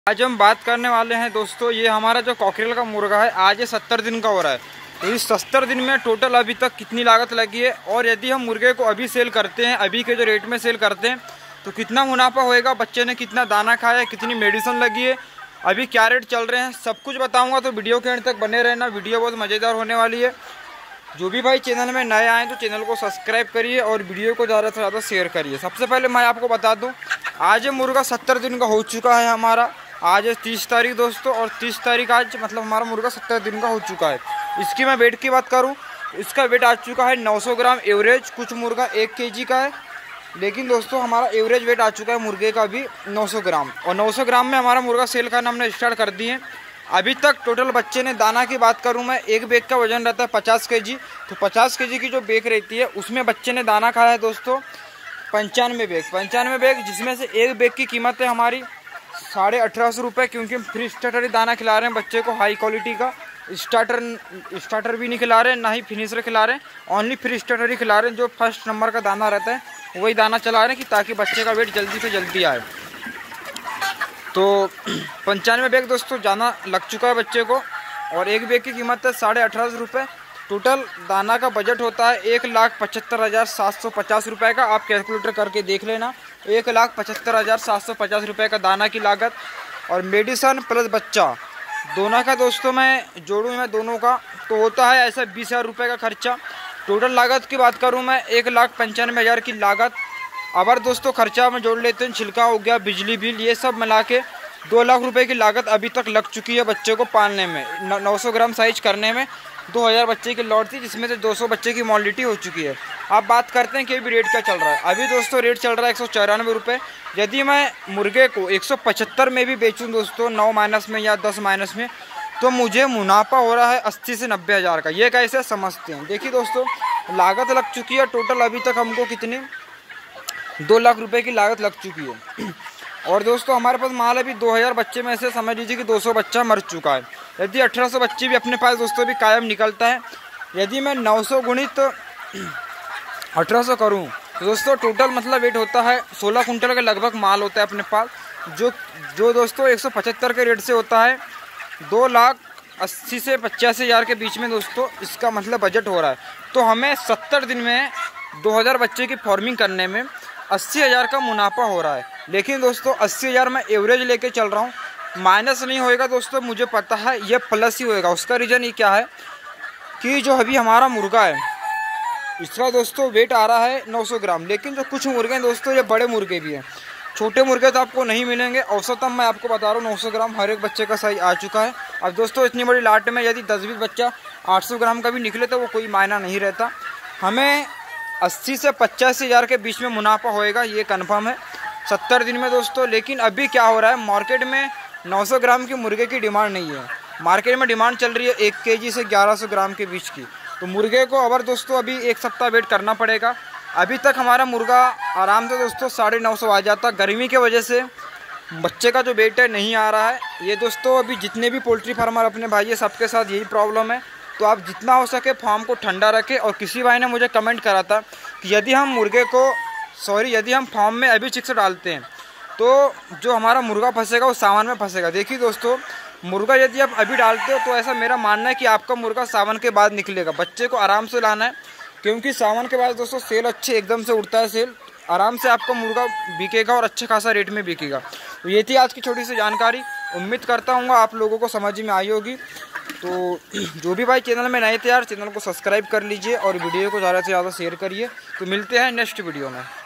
आज हम बात करने वाले हैं दोस्तों, ये हमारा जो कॉकरेल का मुर्गा है आज ये 70 दिन का हो रहा है। तो इस 70 दिन में टोटल अभी तक कितनी लागत लगी है और यदि हम मुर्गे को अभी सेल करते हैं, अभी के जो रेट में सेल करते हैं, तो कितना मुनाफा होएगा, बच्चे ने कितना दाना खाया है, कितनी मेडिसिन लगी है, अभी क्या रेट चल रहे हैं, सब कुछ बताऊँगा। तो वीडियो के एंड तक बने रहना, वीडियो बहुत मज़ेदार होने वाली है। जो भी भाई चैनल में नए आए तो चैनल को सब्सक्राइब करिए और वीडियो को ज़्यादा से ज़्यादा शेयर करिए। सबसे पहले मैं आपको बता दूं, आज ये मुर्गा 70 दिन का हो चुका है हमारा। आज है 30 तारीख दोस्तों, और 30 तारीख आज मतलब हमारा मुर्गा 70 दिन का हो चुका है। इसकी मैं वेट की बात करूं, इसका वेट आ चुका है 900 ग्राम एवरेज। कुछ मुर्गा 1 kg का है, लेकिन दोस्तों हमारा एवरेज वेट आ चुका है मुर्गे का भी 900 ग्राम। और 900 ग्राम में हमारा मुर्गा सेल करना हमने स्टार्ट कर दिए। अभी तक टोटल बच्चे ने दाना की बात करूं मैं, एक बैग का वजन रहता है 50 kg। तो 50 kg की जो बैग रहती है उसमें बच्चे ने दाना खाया है दोस्तों 95 बैग, जिसमें से एक बैग की कीमत है हमारी 1850 रुपये, क्योंकि हम फ्री स्टार्टर ही दाना खिला रहे हैं बच्चे को, हाई क्वालिटी का। स्टार्टर भी नहीं खिला रहे हैं, ना ही फिनिशर खिला रहे हैं, ओनली फ्री स्टार्टर ही खिला रहे हैं। जो फर्स्ट नंबर का दाना रहता है वही दाना चला रहे हैं, कि ताकि बच्चे का वेट जल्दी से जल्दी आए। तो 95 बैग दोस्तों दाना लग चुका है बच्चे को, और एक बैग की कीमत है 1850 रुपये। टोटल दाना का बजट होता है 1,75,750 रुपये का। आप कैलकुलेटर करके देख लेना, 1,75,750 रुपये का दाना की लागत, और मेडिसन प्लस बच्चा दोनों का दोस्तों मैं जोड़ूँ मैं दोनों का, तो होता है ऐसा 20,000 रुपये का खर्चा। टोटल लागत की बात करूँ मैं 1,95,000 की लागत। अगर दोस्तों खर्चा में जोड़ लेते हैं, छिलका हो गया, बिजली बिल, ये सब मिला के 2 लाख रुपए की लागत अभी तक लग चुकी है बच्चे को पालने में। 900 ग्राम साइज करने में 2000 बच्चे की लॉट थी, जिसमें से 200 बच्चे की मॉर्लिटी हो चुकी है। अब बात करते हैं कि अभी रेट क्या चल रहा है। अभी दोस्तों रेट चल रहा है 194 रुपये। यदि मैं मुर्गे को 175 में भी बेचूँ दोस्तों, 9 माइनस में या 10 माइनस में, तो मुझे मुनाफा हो रहा है 80 से 90 हज़ार का। ये कैसे समझते हैं, देखिए दोस्तों लागत लग चुकी है टोटल अभी तक हमको कितनी 2 लाख रुपए की लागत लग चुकी है। और दोस्तों हमारे पास माल अभी 2000 बच्चे में से समझ लीजिए कि 200 बच्चा मर चुका है। यदि 1800 बच्चे भी अपने पास दोस्तों भी कायम निकलता है, यदि मैं 900 गुणित 1800 करूं तो दोस्तों टोटल मतलब वेट होता है 16 कुंटल के लगभग माल होता है अपने पास, जो दोस्तों 175 के रेट से होता है 2,80,000 से 85,000 के बीच में दोस्तों इसका मतलब बजट हो रहा है। तो हमें 70 दिन में 2000 बच्चे की फार्मिंग करने में 80,000 का मुनाफा हो रहा है। लेकिन दोस्तों 80,000 मैं एवरेज लेके चल रहा हूँ, माइनस नहीं होएगा दोस्तों, मुझे पता है ये प्लस ही होएगा। उसका रीज़न ये क्या है कि जो अभी हमारा मुर्गा है इसका दोस्तों वेट आ रहा है 900 ग्राम, लेकिन जो कुछ मुर्गे हैं दोस्तों ये बड़े मुर्गे भी हैं, छोटे मुर्गे तो आपको नहीं मिलेंगे। औसतन मैं आपको बता रहा हूँ 900 ग्राम हर एक बच्चे का साइज आ चुका है। अब दोस्तों इतनी बड़ी लाट में यदि 10-20 बच्चा 800 ग्राम का भी निकले तो वो कोई मायना नहीं रहता। हमें 80 से 85,000 के बीच में मुनाफा होएगा, ये कंफर्म है 70 दिन में दोस्तों। लेकिन अभी क्या हो रहा है, मार्केट में 900 ग्राम के मुर्गे की डिमांड नहीं है, मार्केट में डिमांड चल रही है 1 kg से 1100 ग्राम के बीच की। तो मुर्गे को अगर दोस्तों अभी 1 सप्ताह वेट करना पड़ेगा। अभी तक हमारा मुर्गा आराम से दोस्तों 950 आ जाता, गर्मी की वजह से बच्चे का जो वेट है नहीं आ रहा है। ये दोस्तों अभी जितने भी पोल्ट्री फार्मर अपने भाई है सबके साथ यही प्रॉब्लम है। तो आप जितना हो सके फार्म को ठंडा रखें। और किसी भाई ने मुझे कमेंट करा था कि यदि हम फार्म में अभी चिक्स डालते हैं तो जो हमारा मुर्गा फंसेगा वो सावन में फंसेगा। देखिए दोस्तों मुर्गा यदि आप अभी डालते हो तो ऐसा मेरा मानना है कि आपका मुर्गा सावन के बाद निकलेगा। बच्चे को आराम से लाना है, क्योंकि सावन के बाद दोस्तों सेल अच्छे एकदम से उठता है, सेल आराम से आपका मुर्गा बिकेगा और अच्छे खासा रेट में बिकेगा। तो ये थी आज की छोटी सी जानकारी, उम्मीद करता हूँ आप लोगों को समझ में आई होगी। तो जो भी भाई चैनल में नए थे यार, चैनल को सब्सक्राइब कर लीजिए और वीडियो को ज़्यादा से ज़्यादा शेयर करिए। तो मिलते हैं नेक्स्ट वीडियो में।